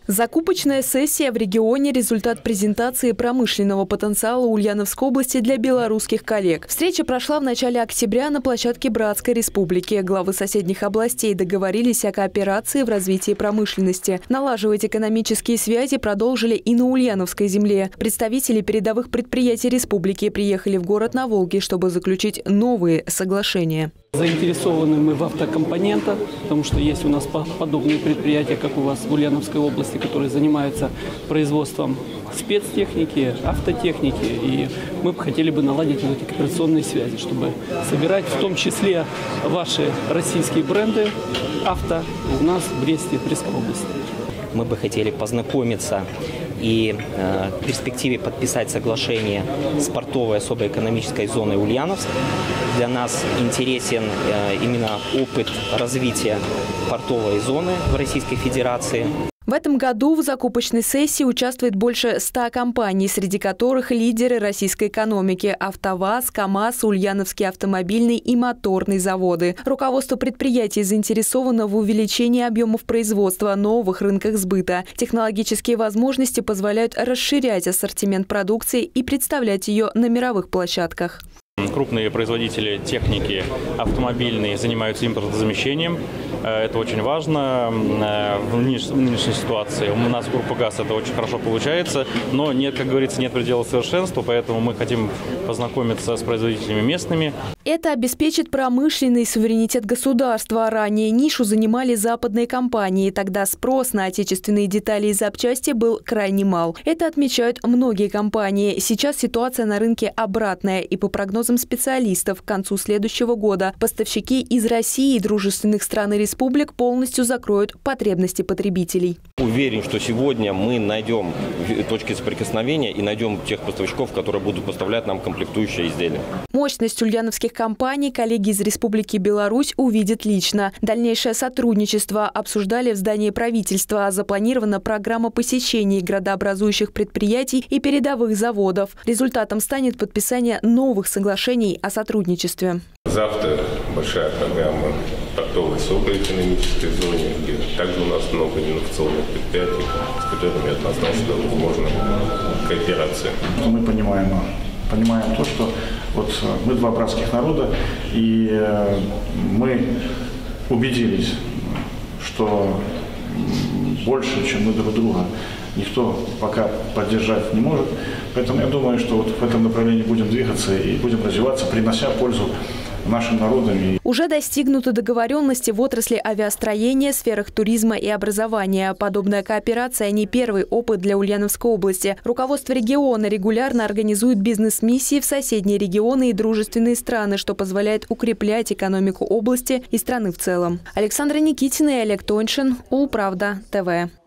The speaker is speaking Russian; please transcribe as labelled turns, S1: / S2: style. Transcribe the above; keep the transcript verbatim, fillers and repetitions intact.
S1: Закупочная сессия в регионе – результат презентации промышленного потенциала Ульяновской области для белорусских коллег. Встреча прошла в начале октября на площадке Братской Республики. Главы соседних областей договорились о кооперации в развитии промышленности. Налаживать экономические связи продолжили и на Ульяновской земле. Представители передовых предприятий республики приехали в город на Волге, чтобы заключить новые соглашения.
S2: Заинтересованы мы в автокомпонентах, потому что есть у нас подобные предприятия, как у вас в Ульяновской области, которые занимаются производством спецтехники, автотехники. И мы бы хотели бы наладить вот эти кооперационные связи, чтобы собирать в том числе ваши российские бренды авто у нас в Бресте, Брестской области.
S3: Мы бы хотели познакомиться и э, в перспективе подписать соглашение с портовой особой экономической зоной Ульяновск. Для нас интересен э, именно опыт развития портовой зоны в Российской Федерации.
S1: В этом году в закупочной сессии участвует больше ста компаний, среди которых лидеры российской экономики – АвтоВАЗ, КАМАЗ, Ульяновский автомобильный и моторный заводы. Руководство предприятий заинтересовано в увеличении объемов производства, новых рынках сбыта. Технологические возможности позволяют расширять ассортимент продукции и представлять ее на мировых площадках.
S4: Крупные производители техники автомобильные занимаются импортозамещением. Это очень важно в нынешней ситуации. У нас группа ГАЗ это очень хорошо получается, но нет, как говорится, нет предела совершенства, поэтому мы хотим познакомиться с производителями местными.
S1: Это обеспечит промышленный суверенитет государства. Ранее нишу занимали западные компании. Тогда спрос на отечественные детали и запчасти был крайне мал. Это отмечают многие компании. Сейчас ситуация на рынке обратная. И по прогнозам специалистов, к концу следующего года поставщики из России и дружественных стран и республик полностью закроют потребности потребителей.
S5: Уверен, что сегодня мы найдем точки соприкосновения и найдем тех поставщиков, которые будут поставлять нам комплектующие изделия.
S1: Мощность ульяновских компаний коллеги из Республики Беларусь увидят лично. Дальнейшее сотрудничество обсуждали в здании правительства. Запланирована программа посещений градообразующих предприятий и передовых заводов. Результатом станет подписание новых соглашений о сотрудничестве.
S6: Завтра большая программа портовой особой экономической зоне, где также у нас много инновационных предприятий, с которыми однозначно возможна кооперация.
S7: Мы понимаем, понимаем то, что вот мы два братских народа, и мы убедились, что больше, чем мы друг друга, никто пока поддержать не может. Поэтому я думаю, что вот в этом направлении будем двигаться и будем развиваться, принося пользу нашим народам.
S1: Уже достигнуты договоренности в отрасли авиастроения, сферах туризма и образования. Подобная кооперация не первый опыт для Ульяновской области. Руководство региона регулярно организует бизнес-миссии в соседние регионы и дружественные страны, что позволяет укреплять экономику области и страны в целом. Александра Никитина и Олег Тоньшин, Улправда, ТВ.